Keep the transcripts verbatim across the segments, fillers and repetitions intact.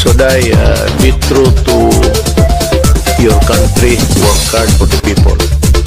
So Day, uh, be true to your country, work hard for the people.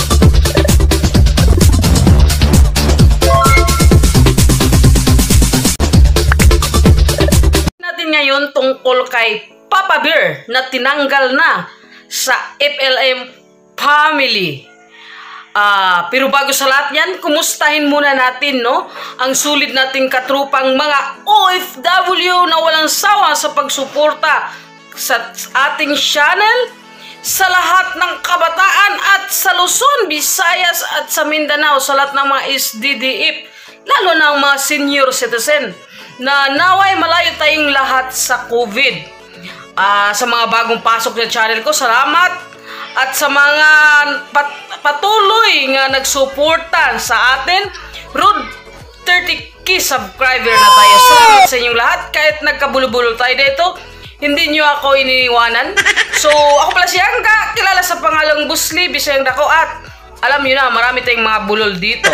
Natin ngayon tungkol kay Papa Bear na tinanggal na sa F L M family. Uh, pero bago sa lahat yan, kumustahin muna natin, no? Ang sulit nating katrupang mga O F W na walang sawa sa pagsuporta sa ating channel, sa lahat ng kabataan at sa Luzon, Visayas at sa Mindanao, sa lahat ng mga S D D F, lalo na ang mga senior citizen, na naway malayo tayong lahat sa COVID. Uh, sa mga bagong pasok sa channel ko, salamat. At sa mga pat patuloy nga nagsuporta sa atin, road thirty K subscriber na tayo. Salamat sa inyong lahat. Kahit nagkabulo-bulo tayo dito, hindi nyo ako iniiwanan. So, ako pala si Angga, kilala sa pangalang Busli, Bisayang Dako, at alam nyo na, marami tayong mga bulol dito.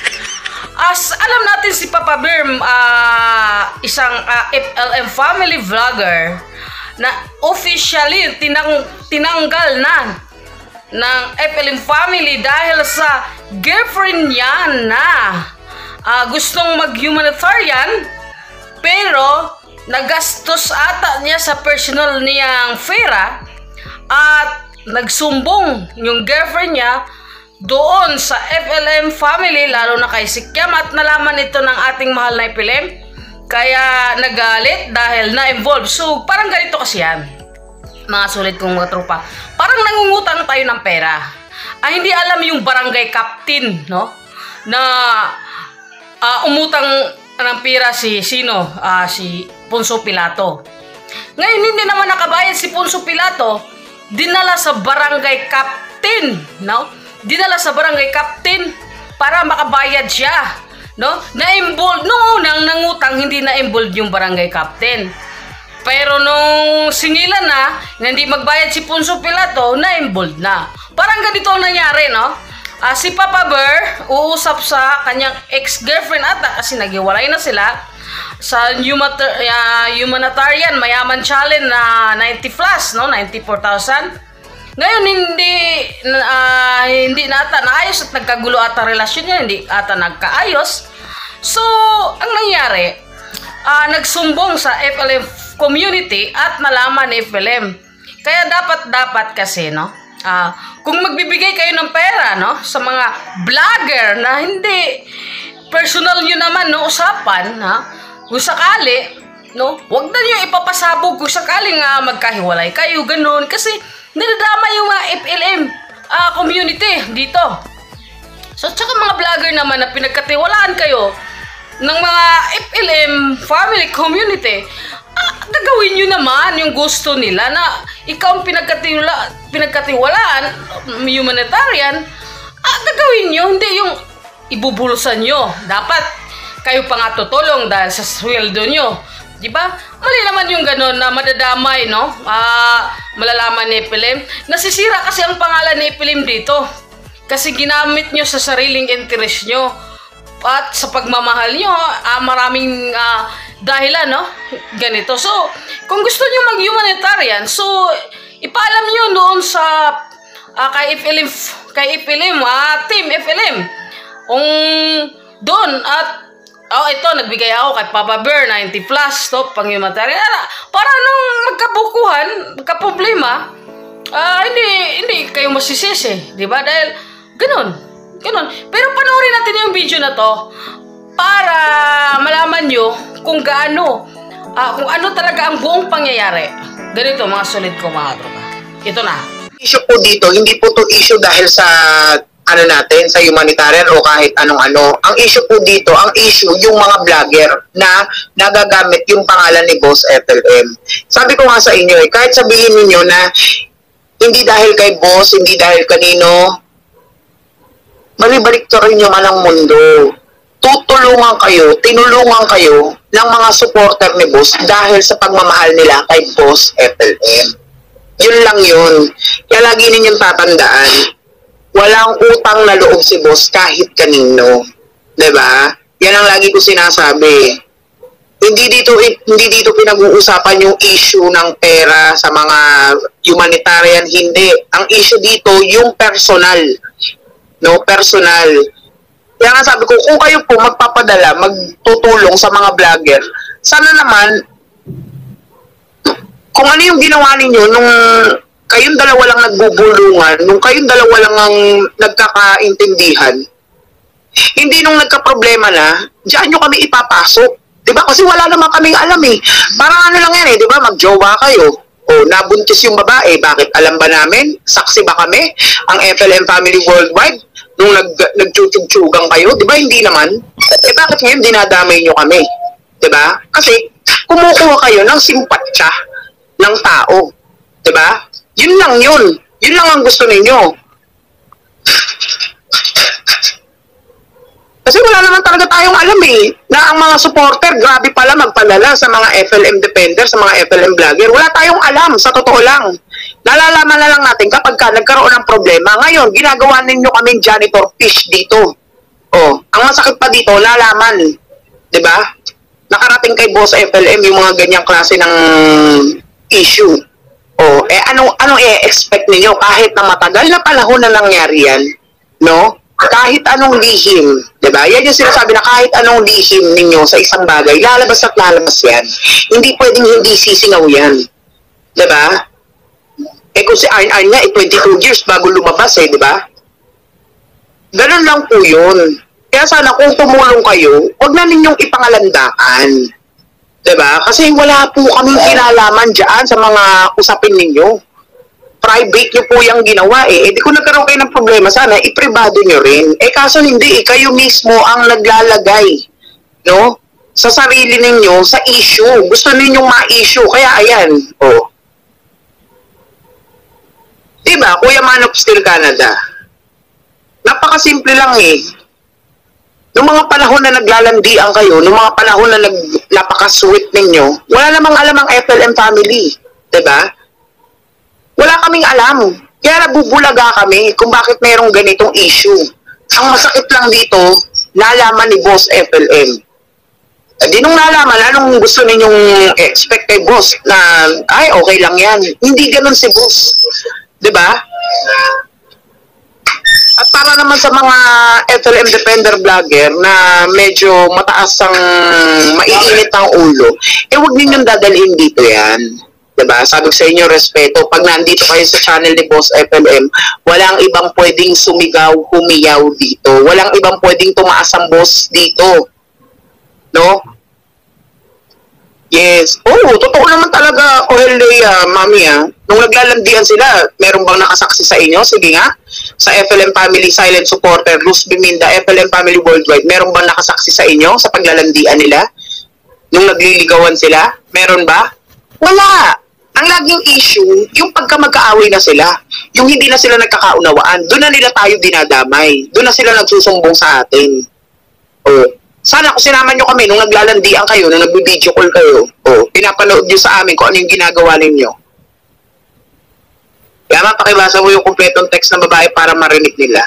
As alam natin si Papa Bear, uh, isang uh, F L M family vlogger na officially tinang tinanggal na ng F L M family dahil sa girlfriend niya na uh, gustong mag-humanitarian, pero nagastos ata niya sa personal niyang pera at nagsumbong yung girlfriend niya doon sa F L M family, lalo na kay Sikyam, at nalaman ito ng ating mahal na F L M, kaya nagalit dahil na-involve. So parang ganito kasi yan, mga sulit kong mga tropa, parang nangungutang tayo ng pera. Ah, hindi alam yung barangay captain, no? Na uh, umutang ng pera si sino? Uh, si Ponso Pilato. Ngayon hindi naman nakabayad si Ponso Pilato, dinala sa barangay captain, no? Dinala sa barangay captain para makabayad siya, no? Na-involved nung unang nangutang, hindi na-involved yung barangay captain. Pero nung singilan na, na hindi magbayad si Ponso Pilato, na-involved na. Parang ganito ang nangyari, no? Uh, si Papa Bear, uusap sa kanyang ex-girlfriend ata, kasi naghiwalay na sila, sa uh, humanitarian mayaman challenge na ninety plus, no? ninety-four thousand. Ngayon, hindi, uh, hindi na ata naayos at nagkagulo ata relasyon niya, hindi ata nagkaayos. So, ang nangyari, uh, nagsumbong sa F L M community at nalaman ni F L M. Kaya dapat-dapat kasi, no? Uh, kung magbibigay kayo ng pera, no? Sa mga vlogger na hindi personal nyo naman, no? Usapan, ha? Kung sakali, no? Huwag na nyo ipapasabog kung sakaling uh, magkahiwalay kayo, ganun. Kasi niladama yung mga F L M uh, community dito. So, tsaka mga vlogger naman na pinagkatiwalaan kayo ng mga F L M family community, ah, gagawin nyo naman yung gusto nila na ikaw ang pinagkatiwala, pinagkatiwalaan, humanitarian, ah, gagawin nyo, hindi yung ibubulusan nyo. Dapat kayo pa nga tutulong dahil sa sweldo nyo. Diba? Mali naman yung gano'n na madadamay, no? Ah, malalaman ni F L M. Nasisira kasi ang pangalan ni F L M dito. Kasi ginamit nyo sa sariling interest nyo. At sa pagmamahal nyo, ah, maraming ah, dahilan, no? Ganito. So, kung gusto nyo mag-humanitarian, so, ipaalam nyo noon sa ah, kay F L M, kay F L M, ah, team F L M. Kung doon at oh, ito, nagbigay ako kay Papa Bear, ninety plus, to, pang-humanitarian. Para nung magkabukuhan, magkaproblema, uh, hindi, hindi kayo masisisi, di ba? Dahil, ganun, ganun. Pero panoorin natin yung video na to, para malaman nyo kung gaano, uh, kung ano talaga ang buong pangyayari. Ganito, mga solid ko, mga tropa. Ito na. Issue po dito, hindi po to issue dahil sa ano natin, sa humanitarian o kahit anong ano. Ang issue po dito, ang issue, yung mga vlogger na nagagamit yung pangalan ni Boss F L M. Sabi ko nga sa inyo eh, kahit sabihin niyo na hindi dahil kay Boss, hindi dahil kanino, balibalik to rin yung malang mundo. Tutulungan kayo, tinulungan kayo ng mga supporter ni Boss dahil sa pagmamahal nila kay Boss F L M. Yun lang yun. Kaya lagi ninyong tatandaan, walang utang na loob si Boss kahit kanino. Diba? Yan ang lagi ko sinasabi. hindi dito hindi dito pinag-uusapan yung issue ng pera sa mga humanitarian, hindi. Ang issue dito yung personal. No, personal. Kaya nga sabi ko, kung kayo po magpapadala, magtutulong sa mga vlogger, sana naman kung ano yung ginawa ninyo nung kayong dalawa lang nagbubulungan, nung kayong dalawa lang ang nagkakaintindihan, hindi nung nagka-problema na, diyan nyo kami ipapasok. Diba? Kasi wala naman kaming alam eh. Parang ano lang yan eh, diba? Magjowa kayo. O, nabuntis yung babae. Bakit? Alam ba namin? Saksi ba kami? Ang F L M Family Worldwide? Nung nag, nagtutug-tugang kayo? Diba? Hindi naman. Eh bakit ngayon dinadamay nyo kami? Diba? Kasi kumukuha kayo ng simpatsya ng tao. Diba? Yun lang yun. Yun lang ang gusto ninyo. Kasi wala naman talaga tayong alam eh, na ang mga supporter, grabe pala magpadala sa mga F L M defender, sa mga F L M vlogger. Wala tayong alam, sa totoo lang. Nalalaman na lang natin kapag ka nagkaroon ng problema. Ngayon, ginagawa ninyo kaming janitor fish dito. Oh, ang masakit pa dito, lalaman. Diba? Nakarating kay Boss F L M yung mga ganyang klase ng issue. Oh, eh anong, anong i-expect ninyo kahit na matagal na panahon na nangyari yan, no? Kahit anong lihim, diba? Yan yung sinasabi na kahit anong lihim ninyo sa isang bagay, lalabas at lalabas yan. Hindi pwedeng hindi sisingaw yan. Diba? Eh kung si Arn Arn nga, eh, twenty-two years bago lumabas eh, diba? Ganun lang po yun. Kaya sana kung tumulong kayo, huwag na ninyong ipangalandakan. Diba? Kasi wala po kaming kinalaman dyan sa mga usapin ninyo. Private nyo po yung ginawa eh. Eh di kung nagkaroon kayo ng problema, sana ipribado nyo rin. Eh kaso hindi, eh, kayo mismo ang naglalagay, no? Sa sarili ninyo, sa issue. Gusto ninyong ma-issue, kaya ayan, oh. Diba, Kuya Man of Steel Canada? Napakasimple lang eh. Noong mga panahon na naglalandian kayo, noong mga panahon na nag, napaka-sweet ninyo, wala namang alam ang F L M family. Diba? Wala kaming alam. Kaya nabubulaga kami kung bakit mayroong ganitong issue. Ang masakit lang dito, nalaman ni Boss F L M. Di nung nalaman, anong gusto ninyong expect kay Boss na, ay, okay lang yan. Hindi ganun si Boss. Diba? At para naman sa mga F L M defender vlogger na medyo mataas ang maiinit ang ulo, eh huwag ninyong dadalhin dito yan. Diba? Sabi ko sa inyo, respeto. Pag nandito kayo sa channel ni Boss F L M, walang ibang pwedeng sumigaw, humiyaw dito. Walang ibang pwedeng tumaas ang boss dito. No? Yes. Oh, totoo naman talaga, Ohelea, Mami, ah. Nung naglalandian sila, meron bang nakasaksi sa inyo? Sige nga. Sa F L M Family Silent Supporter, Luz Biminda, F L M Family Worldwide, meron bang nakasaksi sa inyo sa paglalandian nila? Nung nagliligawan sila? Meron ba? Wala. Ang laging issue, yung pagka magkaaway na sila, yung hindi na sila nagkakaunawaan, doon na nila tayo dinadamay. Doon na sila nagsusumbong sa atin. O, sana kung sinama nyo kami nung naglalandian kayo, nung nag-video call kayo, o, pinapanood nyo sa amin kung ano yung ginagawa ninyo. Kaya mapakibasa mo yung kompletong text ng babae para marinig nila.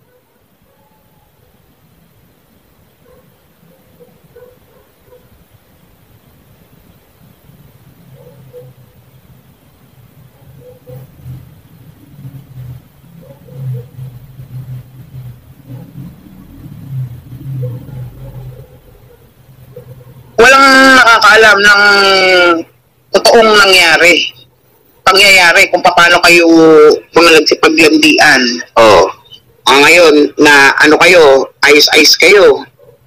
Walang nakakaalam ng totoong nangyari. Pangyayari kung paano kayo mga nagsipaglandian. Oh. Ah, ngayon na ano kayo, ayos-ayos kayo.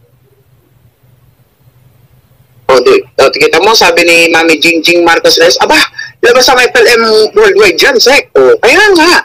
O, di, o, kita mo, sabi ni Mami Jingjing Marcos Reyes, aba, labas ang F L M Worldwide dyan, Sek. O, kaya nga.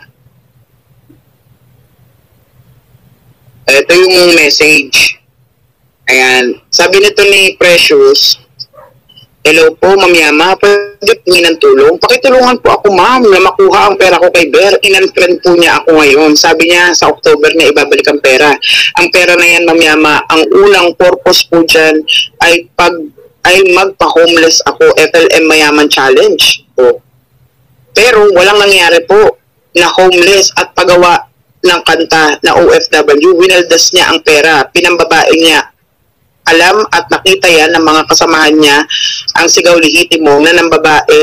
Ito yung message. Ayan. Sabi nito ni Precious, hello po, Ma'am Yama, pwede pingin ng tulong. Pakitulungan po ako, ma'am, na makuha ang pera ko kay Bear. In-unfriend po niya ako ngayon. Sabi niya, sa October niya ibabalik ang pera. Ang pera na yan, Ma'am Yama, ang unang purpose po dyan ay pag ay magpa-homeless ako, F L M Mayaman Challenge. Po. Pero walang nangyari po na homeless at pagawa ng kanta na O F W. Winaldas niya ang pera, pinambabae niya alam at nakita yan ng mga kasamahan niya, ang sigaw lihitimo na ng babae,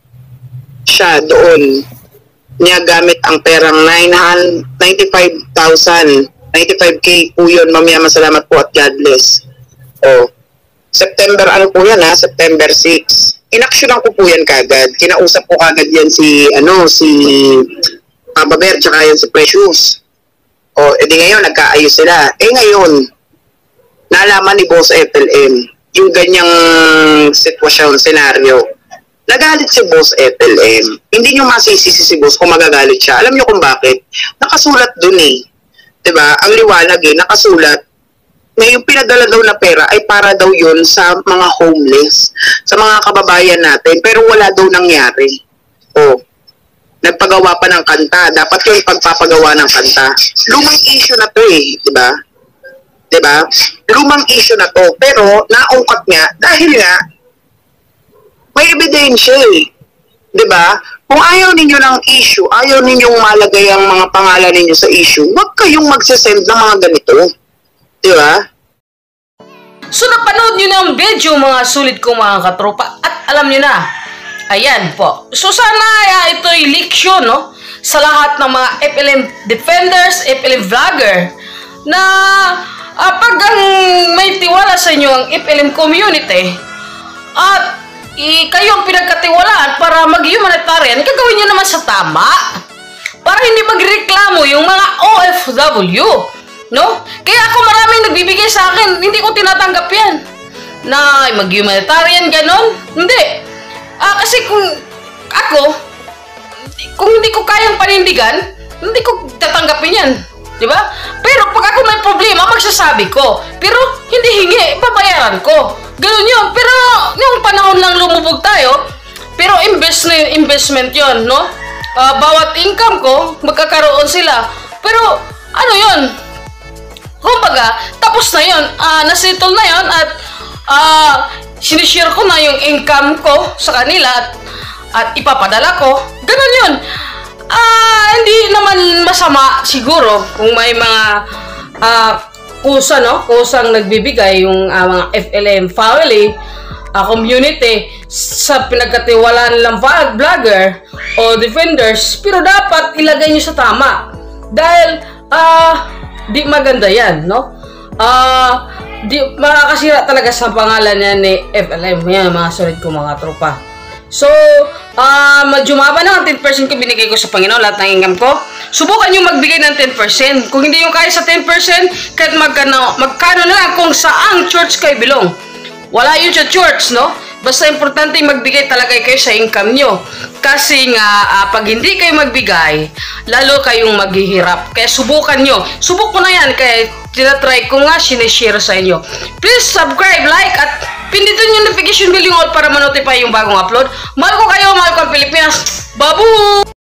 siya doon, niya gamit ang perang ninety-five thousand, ninety-five K po yun, mamaya masalamat po at God bless. O, September, ano po yan ha, September sixth. Inaksyonan ko po yan kagad, kinausap ko kagad yan si, ano, si Papa Bear, tsaka yan si Precious. O, edi ngayon, nagkaayos sila. Eh ngayon, naalaman ni Boss F L M yung ganyang sitwasyon, senaryo. Nagalit si Boss F L M. Hindi nyo masisisi si Boss kung magagalit siya. Alam nyo kung bakit? Nakasulat dun eh. Diba? Ang liwanag eh, nakasulat na yung pinadala daw na pera ay para daw yun sa mga homeless, sa mga kababayan natin, pero wala daw nangyari. O, nagpagawa pa ng kanta. Dapat yung pagpapagawa ng kanta. Lumang issue na to eh, di ba? Di ba? Lumang issue na to. Pero, naungkat nga, dahil nga, may ebidensya eh. Di ba? Kung ayaw ninyo ng issue, ayaw ninyong malagay ang mga pangalan ninyo sa issue, huwag kayong magsasend ng mga ganito. Di ba? So napanood nyo na ang video mga sulit kong mga katropa at alam nyo na, ayan po. So sana uh, ito'y leksyon no? Sa lahat ng mga F L M defenders, F L M vlogger na uh, pag ang may tiwala sa inyo ang F L M community at i kayo ang pinagkatiwalaan para mag-humanitarian, gagawin nyo naman sa tama para hindi magreklamo yung mga O F W. No? Kaya ako maraming nagbibigay sa akin, hindi ko tinatanggap yan. Na mag-humanitarian, ganon. Hindi. Ah, kasi kung ako, kung hindi ko kayang panindigan, hindi ko tatanggapin yan. Diba? Pero pag ako may problema, magsasabi ko. Pero hindi hingi, babayaran ko. Ganon yun. Pero yung panahon lang lumubog tayo, pero invest na yun, investment yun, no? Uh, bawat income ko, magkakaroon sila. Pero ano yun? Kumbaga, tapos na yun, uh, nasettle na yun at uh, sinishare ko na yung income ko sa kanila at, at ipapadala ko. Ganun yun. Uh, hindi naman masama siguro kung may mga uh, kusa, no? Kusang nagbibigay yung uh, mga F L M family, uh, community sa pinagkatiwalaan nilang vlogger o defenders, pero dapat ilagay nyo sa tama. Dahil, ah, uh, di maganda yan, no? Ah, uh, di makakasira talaga sa pangalan niya ni F L M. Yan, mga solid ko mga tropa. So, ah, uh, madyumaba na ang ten percent ko binigay ko sa Panginoon, lahat ng income ko. Subukan nyo magbigay ng ten percent. Kung hindi yung kaya sa ten percent, kahit magkano, magkano na lang kung saang church kayo belong. Wala yun sa church, no? Basta importante magbigay talaga kayo sa income nyo. Kasi nga, uh, pag hindi kayo magbigay, lalo kayong maghihirap. Kaya subukan nyo. Subok ko na yan, kaya tinatry ko nga, sinishare sa inyo. Please subscribe, like, at pindutin yung notification bell yung all para ma-notify yung bagong upload. Mahal ko kayo, mahal ko ang Pilipinas. Babu!